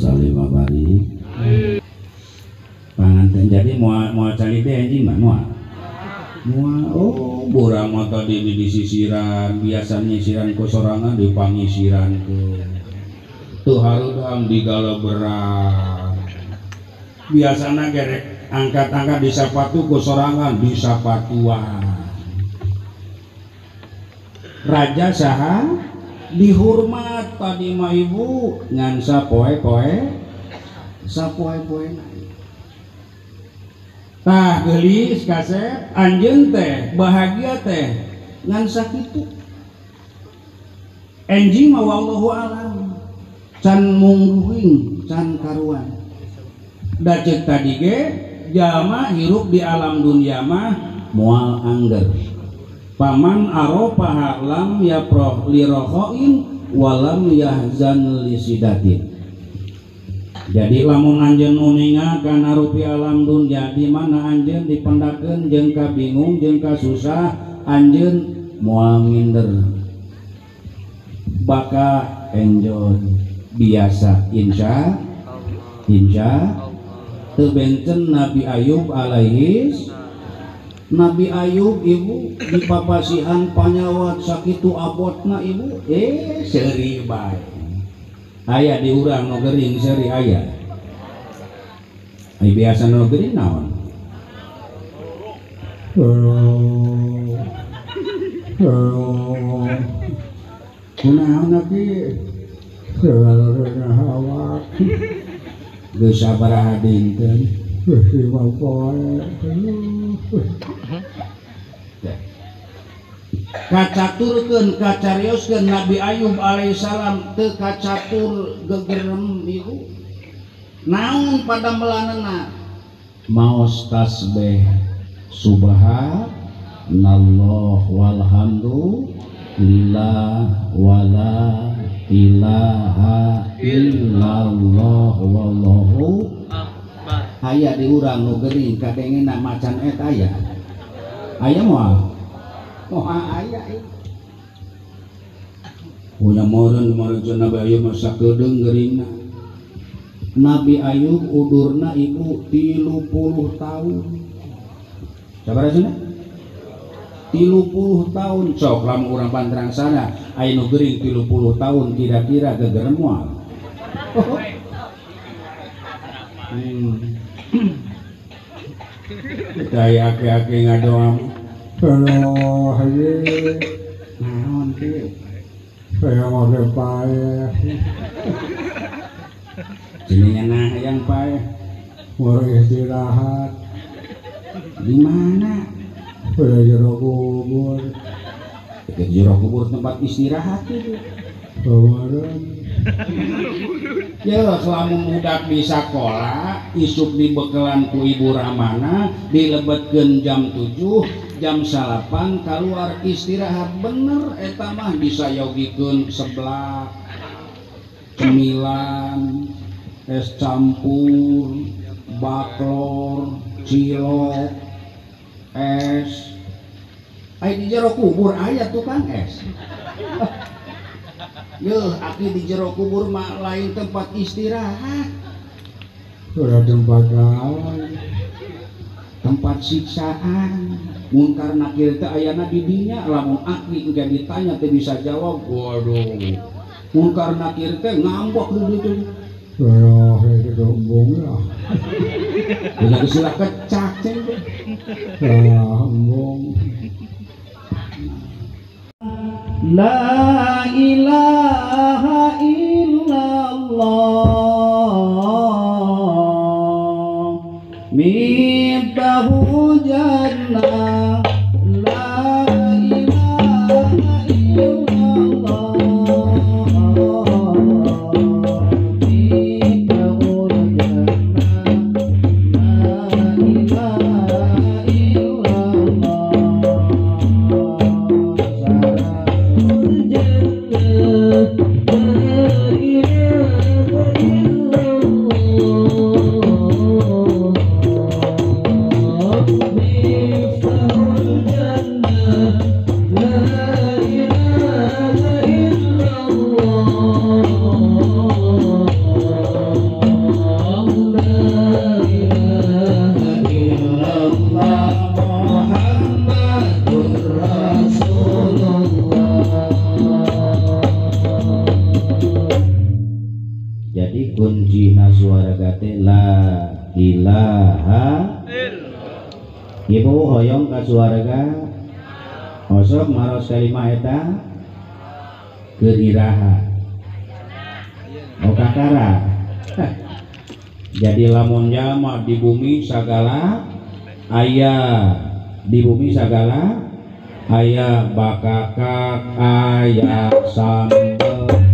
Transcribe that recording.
salli wa barik. Panganten jadi mau cari teh anjing mah moal. Oh, burang mah tadi di sisiran, biasanya siran ku sorangan di pangisiran ku. Tuh harudam digaleberan. Biasana gerek angkat-angkat di sapatu ku sorangan di sapatuan. Raja saha dihormat tadi mah ibu ngan sapoe-poe tah geulis kasep anjeun teh bahagia teh ngan sakitu enjing mah wallahu alam can mungguing can karuan da ceuk tadi ge jalma hirup di alam dunia mah moal angger paman aropaha lam yaproh lirohoin walam yahzan lisidatin. Jadi lamun anjeun uninga kana rupi alam dunya di mana anjeun dipendakeun jeung ka bingung jeung ka susah anjeun moal minder baka enjoy biasa insya teu benten Nabi Ayub alaihis Nabi Ayub ibu di papasihan panyawat sakitu abotna ibu seuri bae aya di urang nu gering seuri aya ai biasa nu gering naon kunaon ki hawa geus sabaraha dinten si bapoe kacaturkeun kacarioskeun Nabi Ayub alaihissalam teu kacatur gegerem ibu naon pada melanena maos tasbih subhanallah walhamdulillah wala ilaha illallah wallahu aya di urang nu geuring kadengena macan eta aya moal aya punya meureun Nabi Ayub masa kedeung geuringna Nabi Ayub udurna ibu 30 tahun sabaraha cenah 30 tahun sok lamun urang pantrang sana aya nu geuring 30 tahun kira-kira gegerem moal Daya ake-ake ngadoam kalau haye naon ki saya mau pae jenenge nah yang pae mau istirahat di mana jero kubur tempat istirahat itu bawaran ya selama budak di sekolah isuk dibekelan ku ibu ramana dilebetkeun jam 7 jam 8 keluar istirahat bener eta mah disayogikeun seblak cemilan es campur baklor cilok es aya di jero kubur aya tukang es Yuh, aki di jero kubur mah lain tempat istirahat. Udah tempat lawan, tempat siksaan. Mungkar nakir teh ayana di dinya, lamun aki engke ditanya teh bisa jawab. Waduh, mungkar nakir teh ngambok gitu. Oh, itu dombong lah. Udah kesilah kecak ceng teh. Ngambong. La ilaha illallah miftahu jannah la ilaha illallah miftahu jannah la ilaha illallah jadi kuncina suaraga teh la ilaha ibu hoyong ka suaraga osok maros kalimah eta keiraha kakara. Jadi lamun jalma di bumi sagala aya, di bumi sagala aya bakakak aya sambel